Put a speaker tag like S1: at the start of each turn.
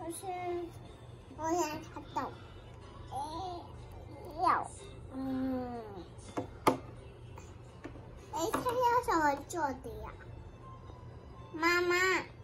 S1: 就是我想看懂，要，它要什么做的呀？妈妈。